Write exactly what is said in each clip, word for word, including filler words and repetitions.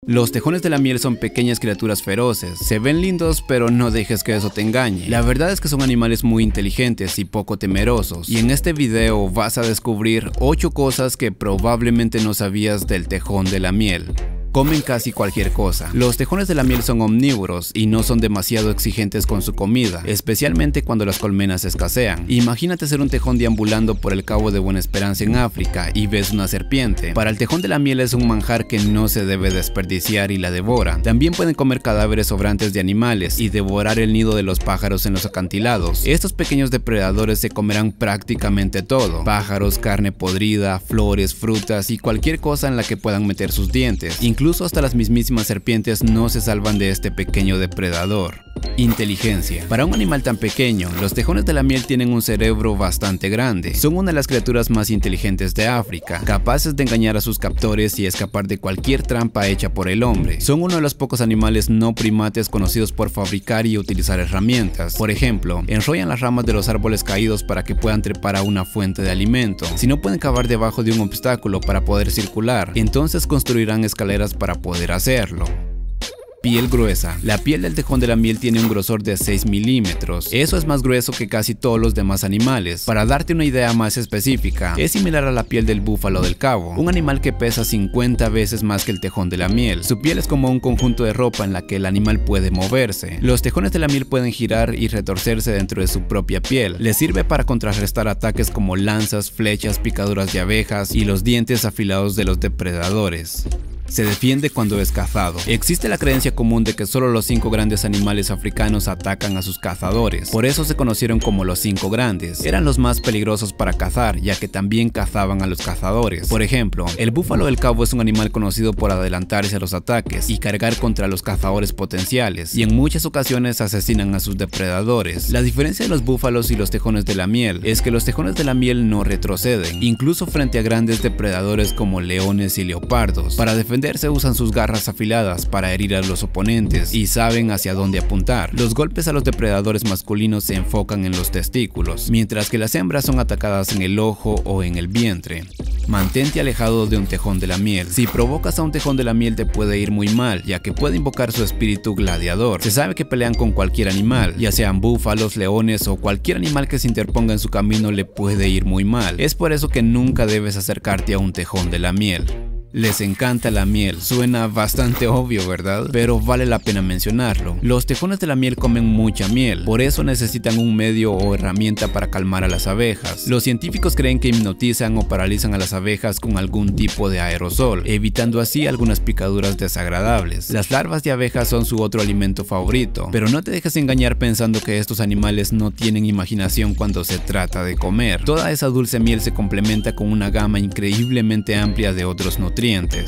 Los tejones de la miel son pequeñas criaturas feroces, se ven lindos pero no dejes que eso te engañe. La verdad es que son animales muy inteligentes y poco temerosos, y en este video vas a descubrir ocho cosas que probablemente no sabías del tejón de la miel. Comen casi cualquier cosa. Los tejones de la miel son omnívoros y no son demasiado exigentes con su comida, especialmente cuando las colmenas escasean. Imagínate ser un tejón deambulando por el Cabo de Buena Esperanza en África y ves una serpiente. Para el tejón de la miel es un manjar que no se debe desperdiciar y la devora. También pueden comer cadáveres sobrantes de animales y devorar el nido de los pájaros en los acantilados. Estos pequeños depredadores se comerán prácticamente todo: pájaros, carne podrida, flores, frutas y cualquier cosa en la que puedan meter sus dientes. Incluso hasta las mismísimas serpientes no se salvan de este pequeño depredador. Inteligencia. Para un animal tan pequeño, los tejones de la miel tienen un cerebro bastante grande. Son una de las criaturas más inteligentes de África, capaces de engañar a sus captores y escapar de cualquier trampa hecha por el hombre. Son uno de los pocos animales no primates conocidos por fabricar y utilizar herramientas. Por ejemplo, enrollan las ramas de los árboles caídos para que puedan trepar a una fuente de alimento. Si no pueden cavar debajo de un obstáculo para poder circular, entonces construirán escaleras para poder hacerlo. Piel gruesa. La piel del tejón de la miel tiene un grosor de seis milímetros. Eso es más grueso que casi todos los demás animales. Para darte una idea más específica, es similar a la piel del búfalo del Cabo, un animal que pesa cincuenta veces más que el tejón de la miel. Su piel es como un conjunto de ropa en la que el animal puede moverse. Los tejones de la miel pueden girar y retorcerse dentro de su propia piel. Les sirve para contrarrestar ataques como lanzas, flechas, picaduras de abejas y los dientes afilados de los depredadores. Se defiende cuando es cazado. Existe la creencia común de que solo los cinco grandes animales africanos atacan a sus cazadores. Por eso se conocieron como los cinco grandes. Eran los más peligrosos para cazar, ya que también cazaban a los cazadores. Por ejemplo, el búfalo del Cabo es un animal conocido por adelantarse a los ataques y cargar contra los cazadores potenciales, y en muchas ocasiones asesinan a sus depredadores. La diferencia de los búfalos y los tejones de la miel es que los tejones de la miel no retroceden, incluso frente a grandes depredadores como leones y leopardos. Para defender se usan sus garras afiladas para herir a los oponentes y saben hacia dónde apuntar. Los golpes a los depredadores masculinos se enfocan en los testículos, mientras que las hembras son atacadas en el ojo o en el vientre. Mantente alejado de un tejón de la miel. Si provocas a un tejón de la miel te puede ir muy mal, ya que puede invocar su espíritu gladiador. Se sabe que pelean con cualquier animal, ya sean búfalos, leones o cualquier animal que se interponga en su camino le puede ir muy mal. Es por eso que nunca debes acercarte a un tejón de la miel. Les encanta la miel. Suena bastante obvio, ¿verdad? Pero vale la pena mencionarlo. Los tejones de la miel comen mucha miel, por eso necesitan un medio o herramienta para calmar a las abejas. Los científicos creen que hipnotizan o paralizan a las abejas con algún tipo de aerosol, evitando así algunas picaduras desagradables. Las larvas de abejas son su otro alimento favorito, pero no te dejes engañar pensando que estos animales no tienen imaginación cuando se trata de comer. Toda esa dulce miel se complementa con una gama increíblemente amplia de otros nutrientes.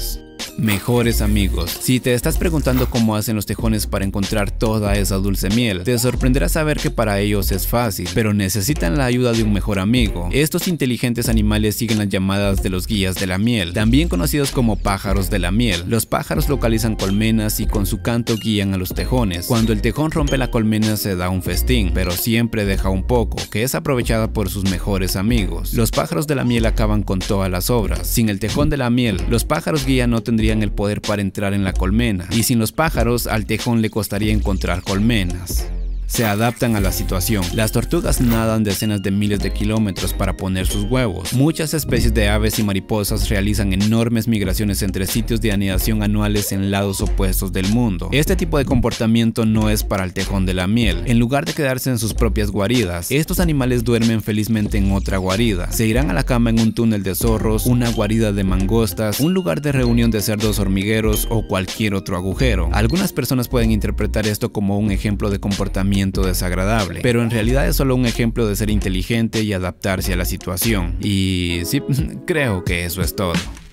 Mejores amigos. Si te estás preguntando cómo hacen los tejones para encontrar toda esa dulce miel, te sorprenderá saber que para ellos es fácil, pero necesitan la ayuda de un mejor amigo. Estos inteligentes animales siguen las llamadas de los guías de la miel, también conocidos como pájaros de la miel. Los pájaros localizan colmenas y con su canto guían a los tejones. Cuando el tejón rompe la colmena se da un festín, pero siempre deja un poco, que es aprovechada por sus mejores amigos. Los pájaros de la miel acaban con todas las obras. Sin el tejón de la miel, los pájaros guía no tendrían el poder para entrar en la colmena, y sin los pájaros al tejón le costaría encontrar colmenas. Se adaptan a la situación. Las tortugas nadan decenas de miles de kilómetros para poner sus huevos. Muchas especies de aves y mariposas realizan enormes migraciones entre sitios de anidación anuales en lados opuestos del mundo. Este tipo de comportamiento no es para el tejón de la miel. En lugar de quedarse en sus propias guaridas, estos animales duermen felizmente en otra guarida. Se irán a la cama en un túnel de zorros, una guarida de mangostas, un lugar de reunión de cerdos hormigueros o cualquier otro agujero. Algunas personas pueden interpretar esto como un ejemplo de comportamiento desagradable, pero en realidad es solo un ejemplo de ser inteligente y adaptarse a la situación. Y sí, creo que eso es todo.